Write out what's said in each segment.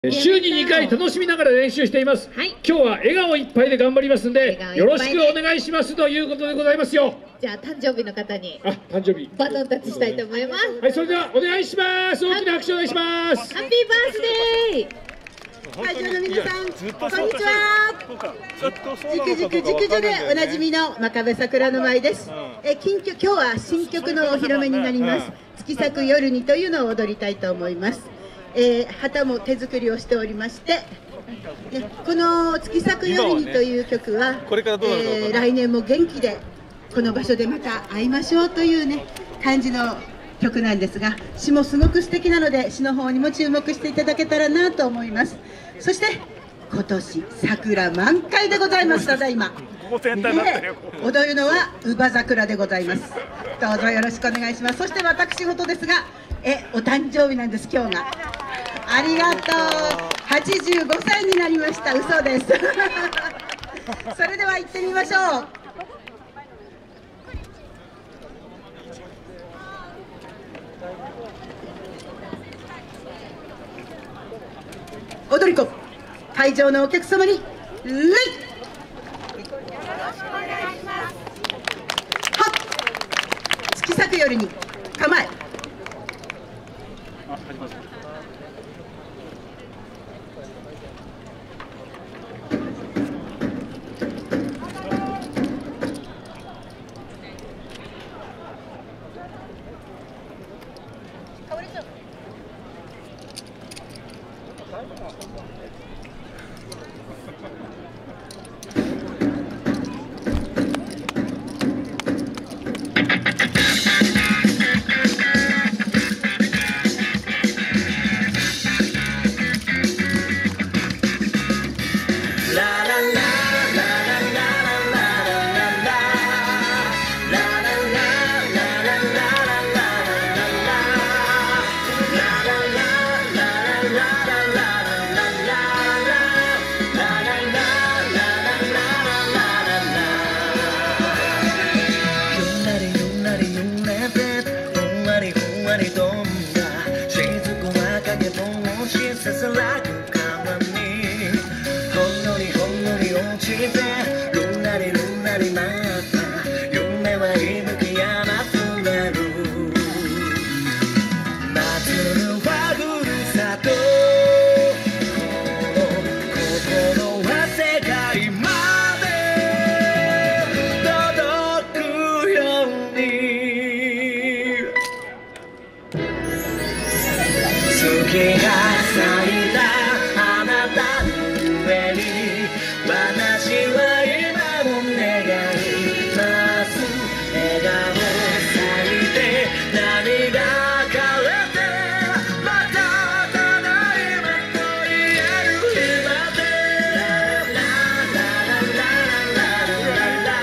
週に2回楽しみながら練習しています。はい、今日は笑顔いっぱいで頑張りますんで、よろしくお願いしますということでございますよ。 じゃあ誕生日の方に誕生日バトンタッチしたいと思います。 はい、それではお願いします。大きな拍手お願いします。 ハッピーバースデー。会場の皆さん、こんにちは。熟女でおなじみの真壁桜の舞です。今日は新曲のお披露目になります。月咲く夜にというのを踊りたいと思います。旗も手作りをしておりまして、この月咲く夜にという曲は、来年も元気でこの場所でまた会いましょうというね感じの曲なんですが、詩もすごく素敵なので詩の方にも注目していただけたらなと思います。そして今年桜満開でございます。ただいま踊るのは乳母桜でございます。どうぞよろしくお願いします。そして私事ですが、お誕生日なんです今日が。ありがとう。85歳になりました。嘘ですそれでは行ってみましょう。踊り子会場のお客様に礼。はっ、月咲く夜に構え。月が咲いたあなたの上に私は今も願います。笑顔咲いて涙枯れてまたただいまと言える日まで。ラララララララ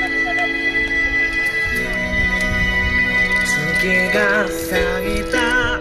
月が咲いた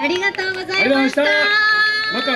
ありがとうございましありがとうございましたた。